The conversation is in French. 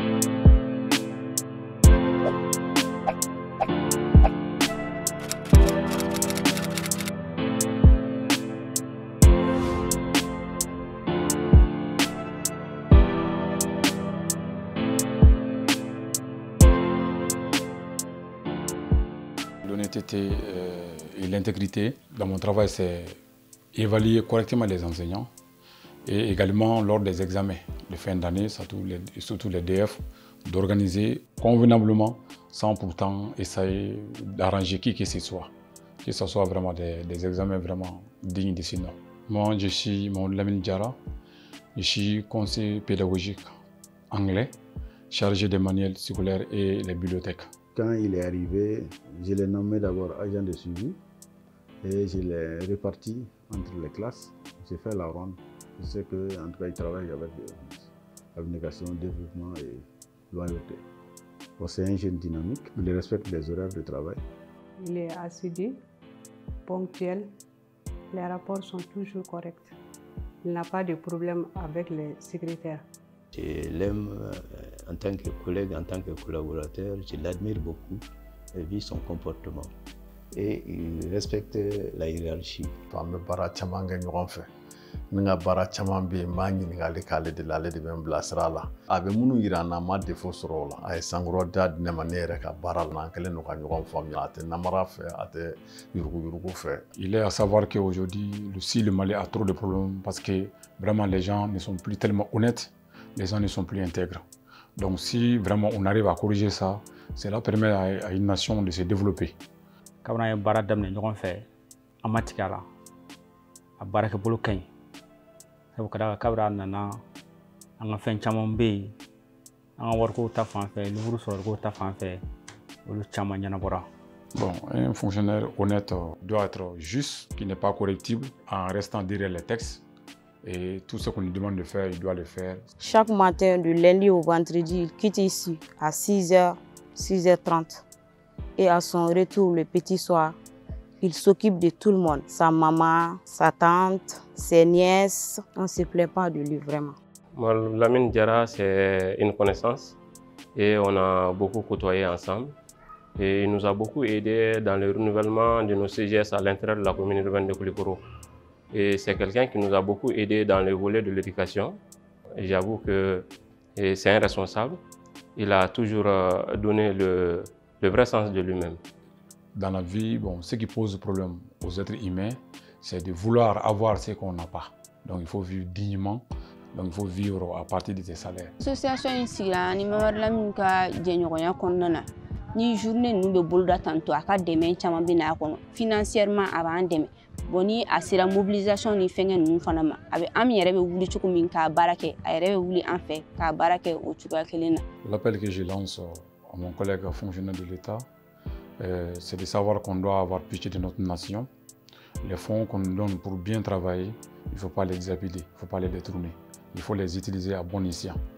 L'honnêteté et l'intégrité dans mon travail, c'est évaluer correctement les enseignants et également lors des examens de fin d'année, surtout les DF, d'organiser convenablement sans pourtant essayer d'arranger qui que ce soit. Que ce soit vraiment des examens vraiment dignes de ce nom. Moi, je suis Lamine Diarra, je suis conseiller pédagogique anglais, chargé des manuels scolaires et les bibliothèques. Quand il est arrivé, je l'ai nommé d'abord agent de suivi et je l'ai réparti entre les classes. J'ai fait la ronde. Je sais qu'en tout cas, il travaille avec abnégation, développement et loyauté. Bon, c'est un jeune dynamique, il respecte les horaires de travail. Il est assidu, ponctuel, les rapports sont toujours corrects. Il n'a pas de problème avec les secrétaires. Je l'aime en tant que collègue, en tant que collaborateur, je l'admire beaucoup, vu son comportement. Et il respecte la hiérarchie. An bɛ baara caman kɛ ɲɔgɔn fɛ. Ni ka baara caman bɛ yen, n b'a ɲininkali k'ale de la, ale de bɛ n bila sira la. A bɛ minnu yira n na, n ma défaut sɔrɔ o la. A ye sankɔrɔta di ne ma ne yɛrɛ ka baara la, an kɛlen don ka ɲɔgɔn faamuya. A tɛ namara fɛ, a tɛ yuruguyurugu fɛ. Il est à savoir qu'aujourd'hui, si le Mali a trop de problèmes parce que vraiment les gens ne sont plus tellement honnêtes, les gens ne sont plus intègres. Donc si vraiment on arrive à corriger ça, cela permet à une nation de se développer. Quand on a baara daminɛ ɲɔgɔn fɛ, an ma tigɛ a la. A baarakɛbolo ka ɲi. Sabu ka d'a kan kabiri a nana, an ka fɛn caman bɛ yen, an ka wariko ta fan fɛ, livre sɔrɔliko ta fan fɛ, olu caman ɲɛnabɔra. Bon, un fonctionnaire honnête doit être juste, qui n'est pas correctible, en restant derrière les textes. Et tout ce qu'on lui demande de faire, il doit le faire. Chaque matin, du lundi au vendredi, il quitte ici à 6h, 6h30. Et à son retour le petit soir, il s'occupe de tout le monde. Sa maman, sa tante, ses nièces. On ne se plaît pas de lui vraiment. Moi, Lamine Diarra, c'est une connaissance et on a beaucoup côtoyé ensemble. Et il nous a beaucoup aidé dans le renouvellement de nos CGS à l'intérieur de la commune urbaine de Koulikoro. Et c'est quelqu'un qui nous a beaucoup aidé dans le volet de l'éducation. J'avoue que c'est un responsable. Il a toujours donné le vrai sens de lui-même. Dans la vie, bon, ce qui pose problème aux êtres humains, c'est de vouloir avoir ce qu'on n'a pas. Donc il faut vivre dignement, donc il faut vivre à partir de tes salaires. L'association ici, ni Mamadou Lamine ka jɛɲɔgɔnya kɔnɔna na, ni journée ninnu bɛ boloda tantôt a ka dɛmɛ caman bɛ na a kɔnɔ. Financièrement a b'an dɛmɛ. Bon ni a sera mobilisation ni fɛngɛ ninnu fana ma, a bɛ an yɛrɛ bɛ wuli cogo min k'a baara kɛ, a yɛrɛ bɛ wuli an fɛ k'a baara kɛ o cogoya kelen na. L'appel que je lance à mon collègue fonctionnaire de l'État, c'est de savoir qu'on doit avoir pitié de notre nation. Les fonds qu'on nous donne pour bien travailler, il ne faut pas les dilapider, il ne faut pas les détourner. Il faut les utiliser à bon escient.